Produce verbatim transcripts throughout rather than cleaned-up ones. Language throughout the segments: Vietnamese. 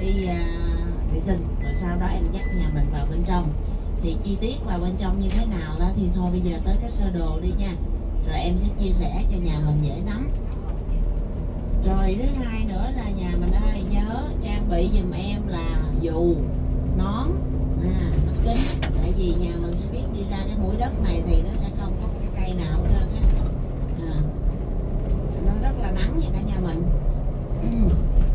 đi à, vệ sinh, rồi sau đó em dắt nhà mình vào bên trong. Thì chi tiết vào bên trong như thế nào đó thì thôi bây giờ tới cái sơ đồ đi nha, rồi em sẽ chia sẻ cho nhà mình dễ nắm. Rồi thứ hai nữa là nhà mình ơi, nhớ trang bị giùm em là dù, nón, à, mắt kính, tại vì nhà mình sẽ biết đi ra cái mũi đất này thì nó sẽ không có cái cây nào hết trơn á, à, nó rất là nắng nha cả nhà mình. Ừ.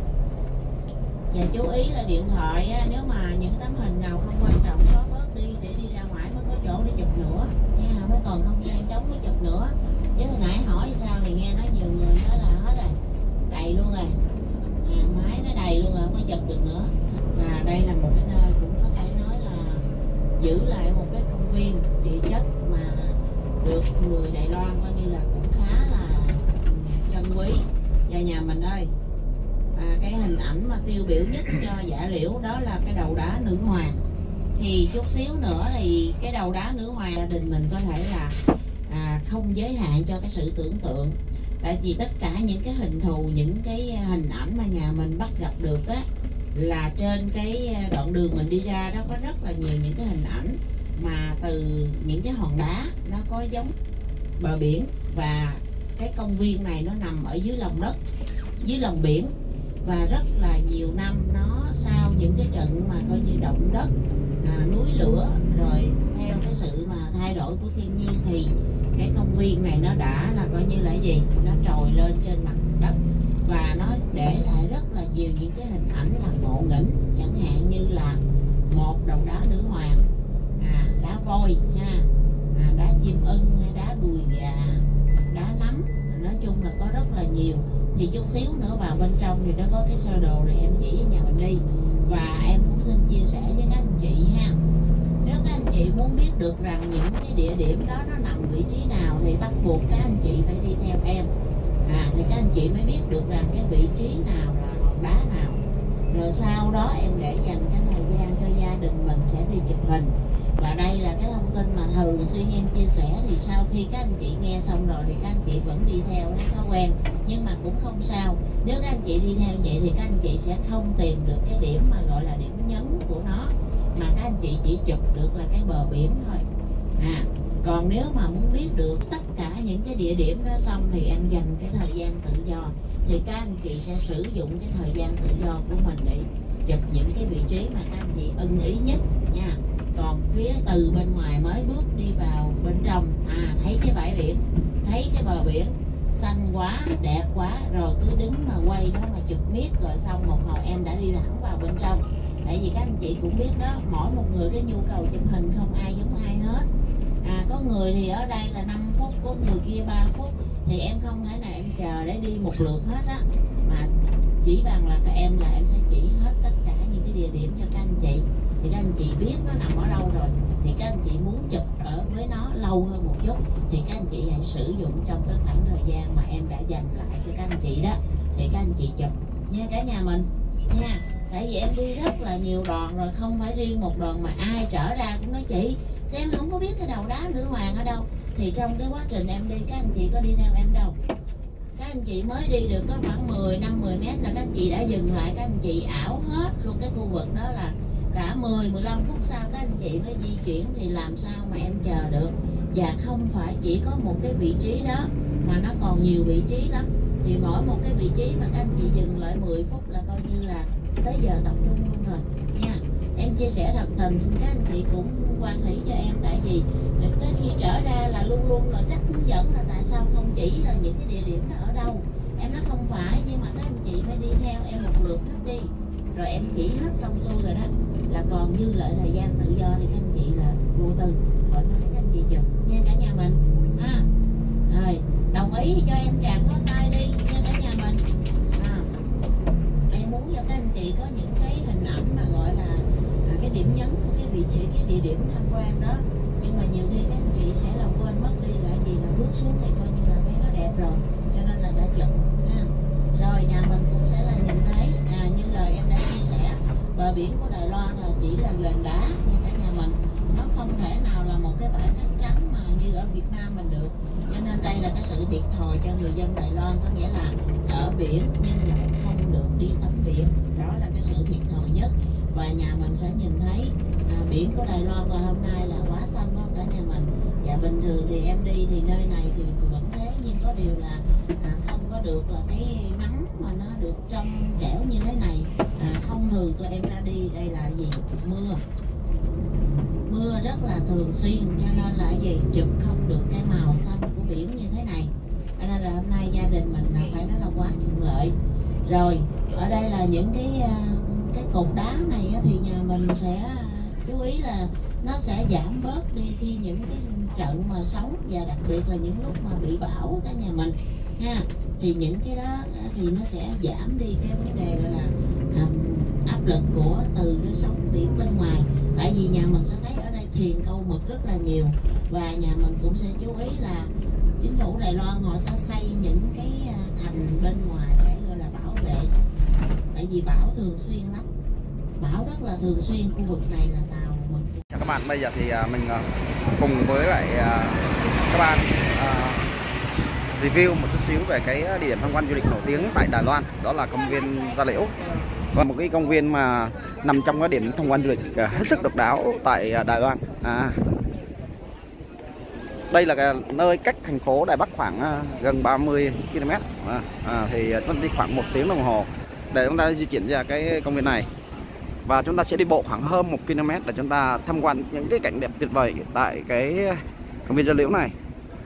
Và chú ý là điện thoại á, nếu mà những tấm hình nào không quan trọng xóa bớt đi để đi ra ngoài mới có chỗ để chụp nữa nha, mới còn không gian trống để chụp nữa. Chứ hồi nãy hỏi sao thì nghe nói nhiều người nói là hết rồi, đầy luôn rồi, à, máy nó đầy luôn rồi, không có chụp được nữa. Và đây là một cái nơi cũng có thể nói là giữ lại một cái công viên địa chất mà được người Đài Loan coi như là cũng khá là trân quý. Và nhà mình ơi, à, cái hình ảnh mà tiêu biểu nhất cho Dạ Liễu đó là cái đầu đá nữ hoàng. Thì chút xíu nữa thì cái đầu đá nữ hoàng gia đình mình có thể là à, không giới hạn cho cái sự tưởng tượng, tại vì tất cả những cái hình thù, những cái hình ảnh mà nhà mình bắt gặp được á, là trên cái đoạn đường mình đi ra đó có rất là nhiều những cái hình ảnh mà từ những cái hòn đá nó có giống bờ biển. Và cái công viên này nó nằm ở dưới lòng đất, dưới lòng biển, và rất là nhiều năm nó sau những cái trận mà coi như động đất, à, núi lửa, rồi theo cái sự mà thay đổi của thiên nhiên thì cái công viên này nó đã là coi như là gì, nó trồi lên trên mặt đất và nó để lại rất là nhiều những cái hình ảnh là ngộ nghĩnh, chẳng hạn như là một đầu đá nữ hoàng, à, đá voi nha, à, đá chim ưng hay đá đùi gà, đá nắm, nói chung là có rất là nhiều. Thì chút xíu nữa vào bên trong thì nó có cái sơ đồ để em chỉ ở nhà mình đi. Và em cũng xin chia sẻ với các anh chị ha, nếu các anh chị muốn biết được rằng những cái địa điểm đó nó nằm vị trí nào thì bắt buộc các anh chị phải đi theo em, à, thì các anh chị mới biết được rằng cái vị trí nào là hòn đá nào. Rồi sau đó em để dành cái thời gian cho gia đình mình sẽ đi chụp hình. Và đây là cái thông tin mà thường xuyên em chia sẻ, thì sau khi các anh chị nghe xong rồi thì các anh chị vẫn đi theo lấy thói quen, nhưng mà cũng không sao. Nếu các anh chị đi theo vậy thì các anh chị sẽ không tìm được cái điểm mà gọi là điểm nhấn của nó, mà các anh chị chỉ chụp được là cái bờ biển thôi. À, còn nếu mà muốn biết được tất cả những cái địa điểm đó xong thì em dành cái thời gian tự do, thì các anh chị sẽ sử dụng cái thời gian tự do của mình để chụp những cái vị trí mà các anh chị ưng ý nhất nha. Còn phía từ bên ngoài mới bước đi vào bên trong, à, thấy cái bãi biển, thấy cái bờ biển xanh quá, đẹp quá, rồi cứ đứng mà quay đó mà chụp miết, rồi xong một hồi em đã đi thẳng vào bên trong. Tại vì các anh chị cũng biết đó, mỗi một người cái nhu cầu chụp hình không ai giống ai hết. À, có người thì ở đây là năm phút, có người kia ba phút, thì em không thể nào em chờ để đi một lượt hết á, mà chỉ bằng là các em là em sẽ chỉ hết tất cả những cái địa điểm cho các anh chị. Thì các anh chị biết nó nằm ở đâu rồi, thì các anh chị muốn chụp ở với nó lâu hơn một chút thì các anh chị hãy sử dụng trong cái khoảng thời gian mà em đã dành lại cho các anh chị đó, thì các anh chị chụp nha cả nhà mình nha. Tại vì em đi rất là nhiều đoàn rồi, không phải riêng một đoàn mà ai trở ra cũng nói chị thì em không có biết cái đầu đá nữ hoàng ở đâu. Thì trong cái quá trình em đi, các anh chị có đi theo em đâu, các anh chị mới đi được có khoảng mười, năm, mười mét là các anh chị đã dừng lại, các anh chị ảo hết luôn cái khu vực đó, là cả mười, mười lăm phút sau các anh chị mới di chuyển, thì làm sao mà em chờ được. Và không phải chỉ có một cái vị trí đó mà nó còn nhiều vị trí lắm, thì mỗi một cái vị trí mà các anh chị dừng lại mười phút là coi như là tới giờ tập trung luôn rồi nha. Em chia sẻ thật tình, xin các anh chị cũng quan hỷ cho em, tại vì tới khi trở ra là luôn luôn là rất hướng dẫn là tại sao không chỉ là những cái địa điểm đó ở đâu. Em nói không phải, nhưng mà các anh chị phải đi theo em một lượt hết đi, rồi em chỉ hết xong xuôi rồi đó là còn dư lại thời gian tự do thì các anh chị là vô tư thoải mái các anh chị chụp nha cả nhà mình ha. Rồi đồng ý thì cho em chạm có tay đi nha cả nhà mình. À, em muốn cho các anh chị có những cái hình ảnh mà gọi là à, cái điểm nhấn của cái vị trí, cái địa điểm tham quan đó, nhưng mà nhiều khi các anh chị sẽ là quên mất đi, là gì là bước xuống thì coi như là thấy nó đẹp rồi, cho nên là đã chụp ha. Rồi nhà mình cũng sẽ là nhìn thấy à, như lời em đã chia sẻ, bờ biển của Đài Loan là chỉ là gành đá nha cả nhà mình, nó không thể nào là một cái bãi cát trắng mà như ở Việt Nam mình được. Cho nên đây là cái sự thiệt thòi cho người dân Đài Loan, có nghĩa là ở biển nhưng lại không được đi tắm biển, đó là cái sự thiệt thòi sẽ nhìn thấy à, biển của Đài Loan và hôm nay là quá xanh đó cả nhà mình. Và bình thường thì em đi thì nơi này thì vẫn thế, nhưng có điều là à, không có được là cái nắng mà nó được trong trẻo như thế này. À, thông thường tụi em ra đi đây là gì? Mưa. Mưa rất là thường xuyên, cho nên là gì chụp không được cái màu xanh của biển như thế này. Cho nên là hôm nay gia đình mình là phải nói là quá thuận lợi. Rồi ở đây là những cái cái cục đá này thì nhà mình sẽ chú ý là nó sẽ giảm bớt đi khi những cái trận mà sóng, và đặc biệt là những lúc mà bị bão cả nhà mình ha. Thì những cái đó thì nó sẽ giảm đi cái vấn đề là à, áp lực của từ cái sóng biển bên ngoài. Tại vì nhà mình sẽ thấy ở đây thuyền câu mực rất là nhiều, và nhà mình cũng sẽ chú ý là chính phủ Đài Loan họ sẽ xây những cái thành bên ngoài để gọi là bảo vệ. Tại vì bão thường xuyên lắm, bão rất là thường xuyên, khu vực này là tàu mực. Chào các bạn, bây giờ thì mình cùng với lại các bạn review một chút xíu về cái địa điểm tham quan du lịch nổi tiếng tại Đài Loan, đó là công viên Gia Liễu. Và một cái công viên mà nằm trong cái điểm tham quan du lịch hết sức độc đáo tại Đài Loan. À, đây là cái nơi cách thành phố Đài Bắc khoảng gần ba mươi ki lô mét. À, à, thì nó đi khoảng một tiếng đồng hồ để chúng ta di chuyển ra cái công viên này. Và chúng ta sẽ đi bộ khoảng hơn một ki lô mét để chúng ta tham quan những cái cảnh đẹp tuyệt vời tại cái công viên Gia Liễu này.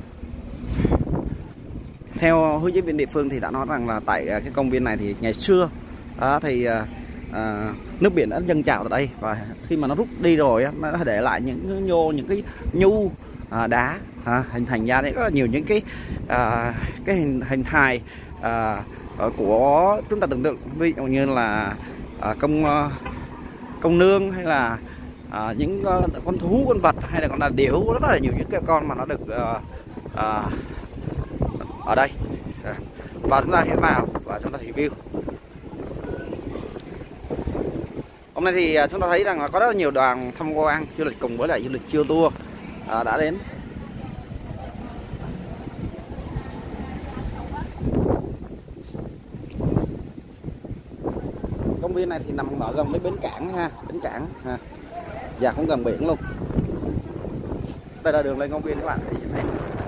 Theo hướng dẫn viên địa phương thì đã nói rằng là tại cái công viên này thì ngày xưa à, thì à, nước biển đã dâng trào tại đây, và khi mà nó rút đi rồi nó để lại những nhô những cái nhu à, đá à, hình thành ra đấy rất là nhiều những cái à, cái hình hình hài à, của chúng ta tưởng tượng, ví dụ như là à, công công nương, hay là à, những uh, con thú con vật, hay là con là điểu, rất là nhiều những cái con mà nó được uh, uh, ở đây. Và chúng ta sẽ vào và chúng ta review. Hôm nay thì chúng ta thấy rằng là có rất là nhiều đoàn tham quan du lịch cùng với lại du lịch chiêu tour uh, đã đến. Công viên này thì nằm ở gần với bến cảng ha, bến cảng ha. Và cũng gần biển luôn. Đây là đường lên công viên các bạn thấy.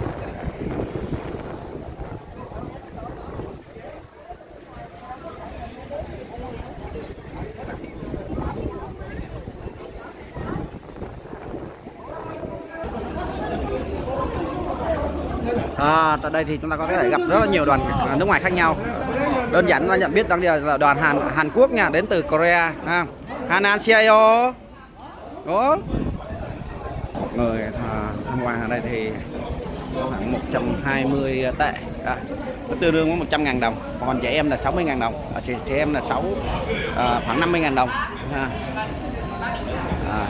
À, tại đây thì chúng ta có thể gặp rất là nhiều đoàn nước ngoài khác nhau. Đơn giản là nhận biết đang là đoàn Hàn Hàn Quốc nha, đến từ Korea ha. Annyeonghaseyo. Đó. Người tham quan ở đây thì khoảng một trăm hai mươi tệ. Đó. Nó tương đương với một trăm ngàn đồng. Còn trẻ em là sáu mươi ngàn đồng. À, trẻ, trẻ em là sáu à, khoảng năm mươi ngàn đồng ha. À.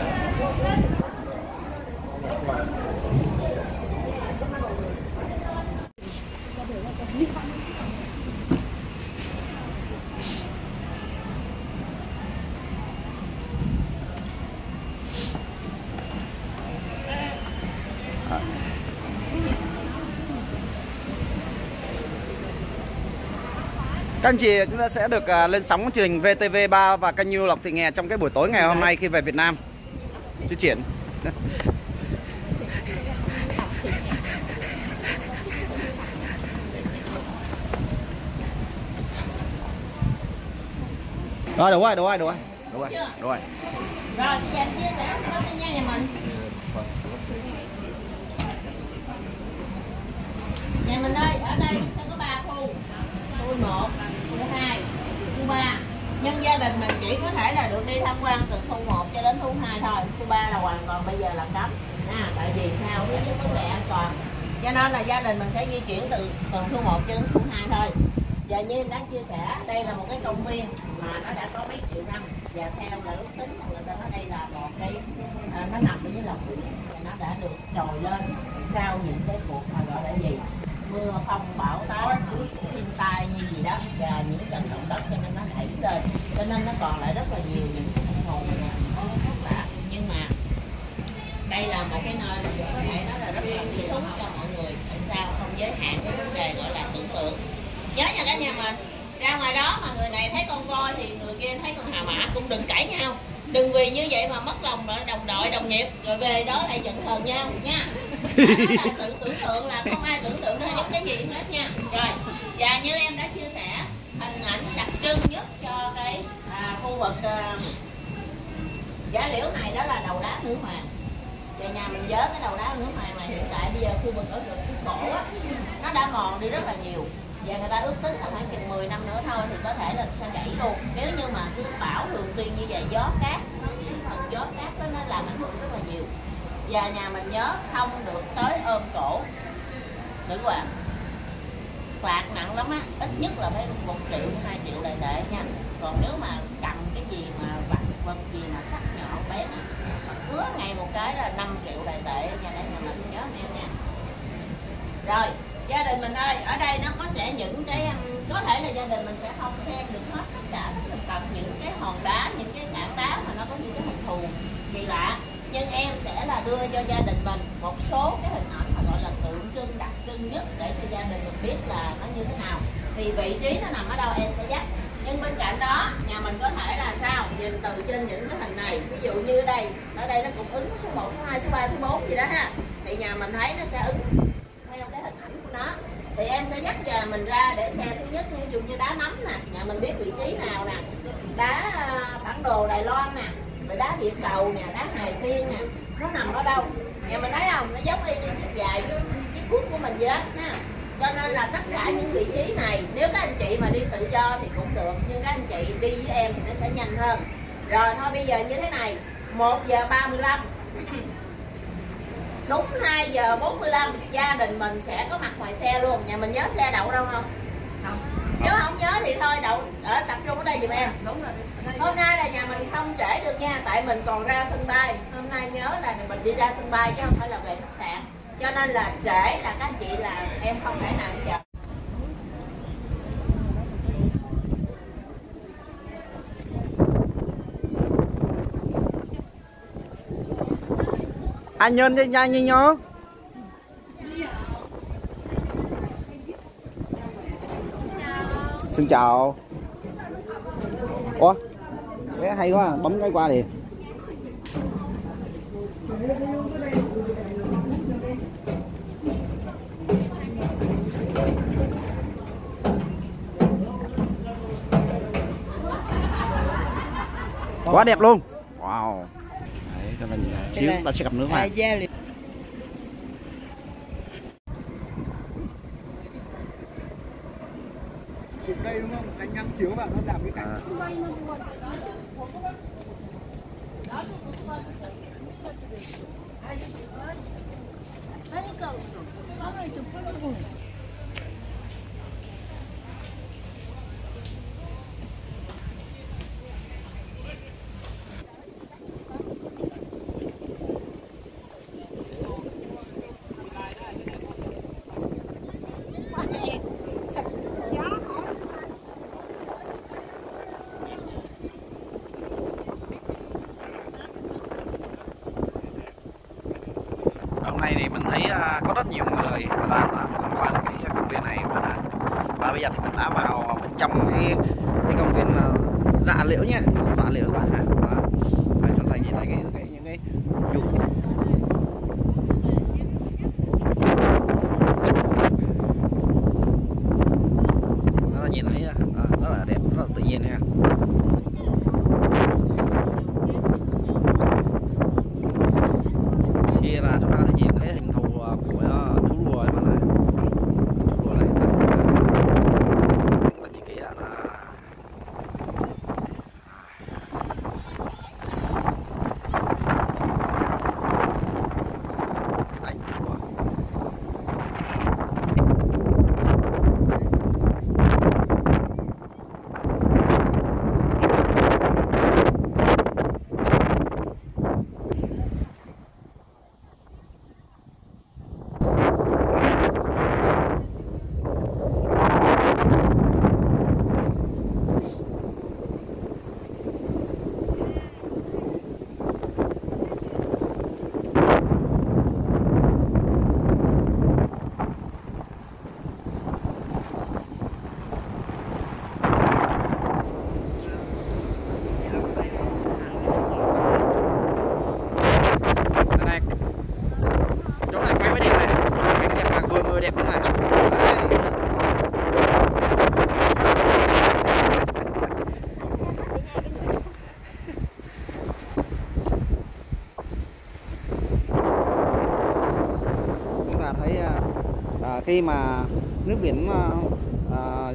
Các anh chị, chúng ta sẽ được uh, lên sóng truyền hình vê tê vê ba và kênh Nhiêu Lộc Thị Nghè trong cái buổi tối ngày hôm nay khi về Việt Nam di chuyển. Rồi, đúng rồi, đúng rồi, đúng rồi, đúng rồi, đúng rồi. Rồi, bây giờ chia sẻ với nha nhà mình. Nhà mình ơi, ở đây sẽ có ba khu. Khu một, khu hai, khu ba. Nhưng gia đình mình chỉ có thể là được đi tham quan từ khu một cho đến khu hai thôi. Khu ba là hoàn toàn bây giờ là cấm. À, tại vì sao? Thứ nhất vấn đề an toàn. Cho nên là gia đình mình sẽ di chuyển từ từ khu một cho đến khu hai thôi. Và như em đã chia sẻ, đây là một cái công viên mà nó đã có mấy triệu năm, và theo là ước tính của người ta nói đây là một cái à, nó nằm dưới lòng biển, và nó đã được trồi lên sau những cái cuộc mà gọi là gì mưa phong bão táp thiên tai như gì đó, và những trận động đất, cho nên nó đẩy lên, cho nên nó còn lại rất là nhiều những cái nguồn rất là. Nhưng mà đây là một cái nơi mà có thể nói là rất là lý thú cho mọi người. Tại sao không giới hạn cái vấn đề gọi là tưởng tượng. Nhớ nha cả nhà mình, ra ngoài đó mà người này thấy con voi thì người kia thấy con hà mã cũng đừng cãi nhau. Đừng vì như vậy mà mất lòng đồng đội đồng nghiệp rồi về đó lại giận hờn nhau nha. Đó là tự tưởng tượng là không ai tưởng tượng ra giống cái gì hết nha. Rồi, và như em đã chia sẻ, hình ảnh đặc trưng nhất cho cái à, khu vực à, Giá Liễu này đó là đầu đá nữ hoàng. Và nhà mình nhớ cái đầu đá nữ hoàng này hiện tại bây giờ khu vực ở gần cái cổ á, nó đã mòn đi rất là nhiều. Và người ta ước tính là khoảng chừng mười năm nữa thôi thì có thể là sẽ gãy luôn. Nếu như mà cứ bão thường xuyên như vậy, gió cát, phần gió cát đó nó làm ảnh hưởng rất là nhiều. Và nhà mình nhớ không được tới ôm cổ nữ hoàng. Phạt nặng lắm á, ít nhất là phải một triệu, hai triệu đại tệ nha. Còn nếu mà cầm cái gì mà vật vật gì mà sắc nhọn bén á, cứa ngày một cái là năm triệu đại tệ nha, để nhà mình nhớ em nha. Rồi, gia đình mình ơi, ở đây nó có sẽ những cái có thể là gia đình mình sẽ không xem được hết tất cả tất cả những cái hòn đá, những cái tảng đá mà nó có những cái hình thù kỳ lạ, nhưng em sẽ là đưa cho gia đình mình một số cái hình ảnh mà gọi là tượng trưng đặc trưng nhất để cho gia đình mình biết là nó như thế nào. Thì vị trí nó nằm ở đâu em sẽ dắt. Nhưng bên cạnh đó nhà mình có thể là sao nhìn từ trên những cái hình này, ví dụ như đây, ở đây nó cũng ứng số một, số hai, số ba, số bốn gì đó ha, thì nhà mình thấy nó sẽ ứng theo cái hình ảnh của nó. Thì em sẽ dắt nhà mình ra để xem. Thứ nhất ví dụ như đá nấm nè, nhà mình biết vị trí nào nè, đá bản đồ Đài Loan nè, rồi đá địa cầu nè, đá Hài Tiên nè, nó nằm ở đâu nhà mình thấy không, nó giống y như chiếc dài cái cuốc của mình vậy đó ha. Cho nên là tất cả những vị trí này nếu các anh chị mà đi tự do thì cũng được, nhưng các anh chị đi với em thì nó sẽ nhanh hơn. Rồi thôi bây giờ như thế này, một giờ ba mươi lăm đúng hai giờ bốn mươi lăm gia đình mình sẽ có mặt ngoài xe luôn. Nhà mình nhớ xe đậu đâu không? Không. Nếu không nhớ thì thôi đậu ở tập trung ở đây giùm em. Đúng rồi. Hôm nay là nhà mình không trễ được nha, tại mình còn ra sân bay. Hôm nay nhớ là mình đi ra sân bay chứ không phải là về khách sạn. Cho nên là trễ là các anh chị là em không thể nào chờ. Anh nhân đi nhanh đi nhó. Xin chào. Ủa, bé hay quá, bấm cái qua đi. Quá đẹp luôn. Wow. Đấy, cho mình xíu ta sẽ gặp nước mà. Chụp đây đúng không? Anh ngắm chiếu vào nó giảm cái cảnh. Hôm nay thì mình thấy uh, có rất nhiều người đang uh, tham quan cái công viên này và, và bây giờ thì mình đã vào bên trong cái, cái công viên uh, Dạ Liễu nha, Dạ Liễu các bạn ạ. Và chúng ta nhìn thấy cái, cái những cái dụng chúng ta nhìn thấy uh, rất là đẹp, rất là tự nhiên nha. Kia là chúng ta có thể nhìn thấy hình thù của thú rùa các bạn này. Thú rùa này là những cái là đấy. khi mà nước biển à,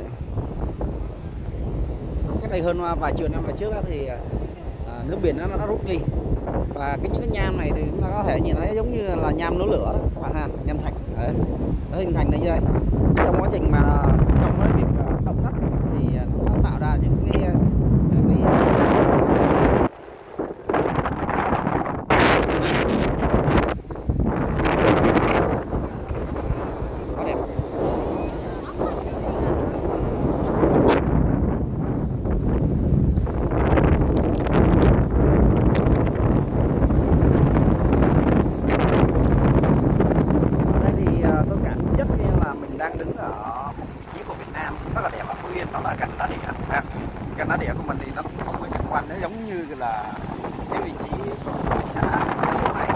cách đây hơn vài triệu năm về trước á, thì à, nước biển nó đã rút đi, và cái những cái nham này thì chúng ta có thể nhìn thấy giống như là nham núi lửa đó các bạn ha, nham thạch đấy, nó hình thành ở đây. Trong quá trình mà trong cái việc động đất thì nó tạo ra những cái, cái đang đứng ở một vị trí của Việt Nam rất là đẹp ở Phú Yên, đó là cạnh đá đĩa. Cạnh đá đĩa của mình thì nó có một cái cảnh quan nó giống như là cái vị trí xã lúc này.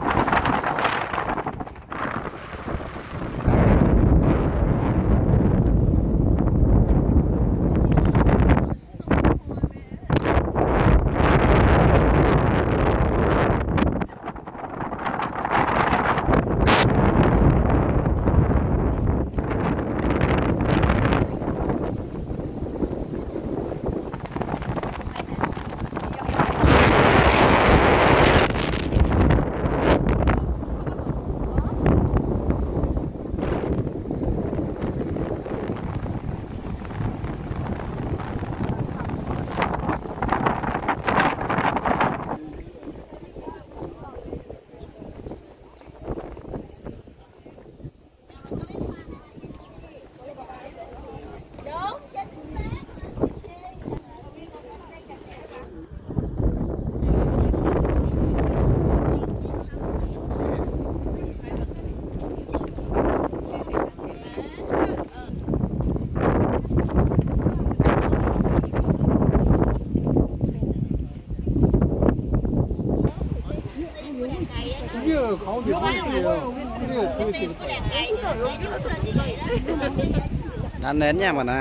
Ăn nến nha mọi người.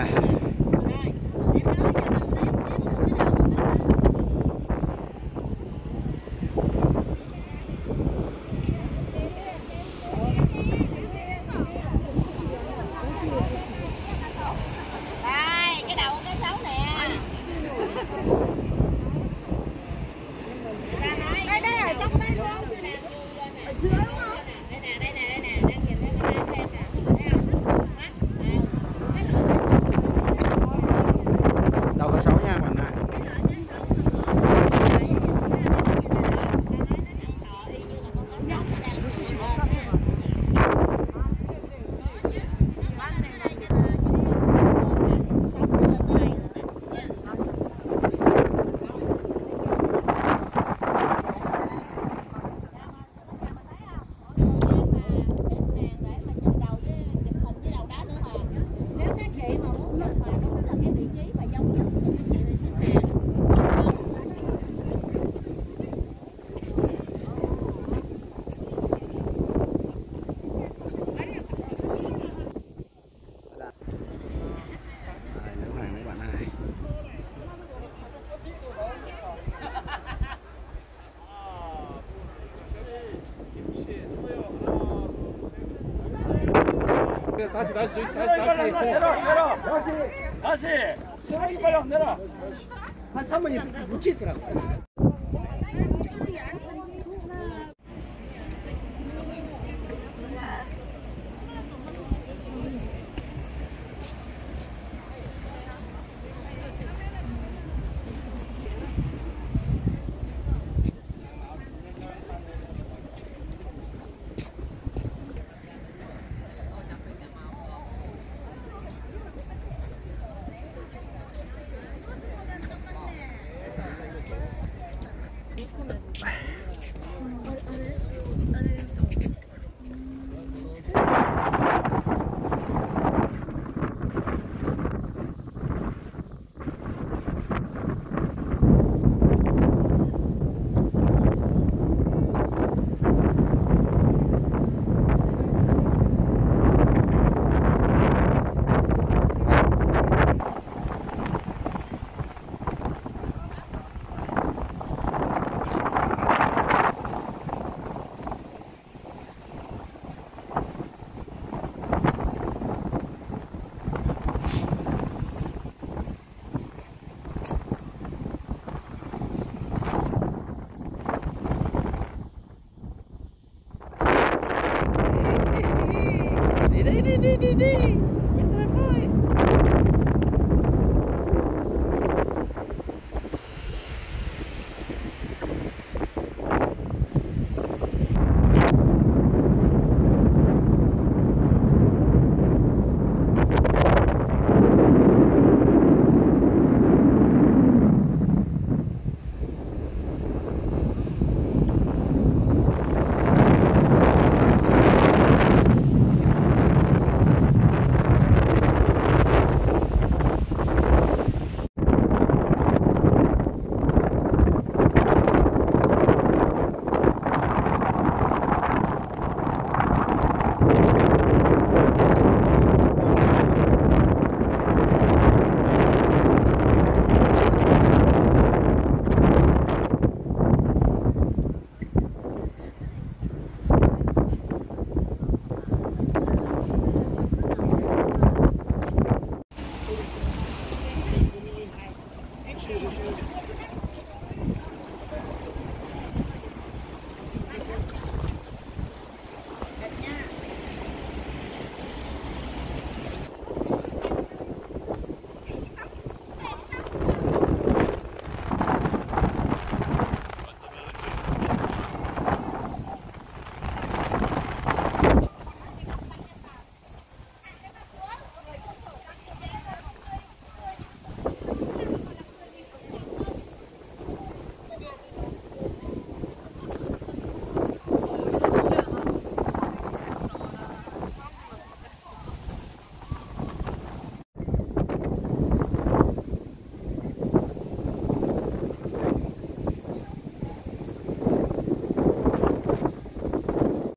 다시 다시 다시 다시 내려 내려 다시 다시 세상이 빨리 안 내려 한 삼 분이 묻혀 있더라고. 조심해 조심해.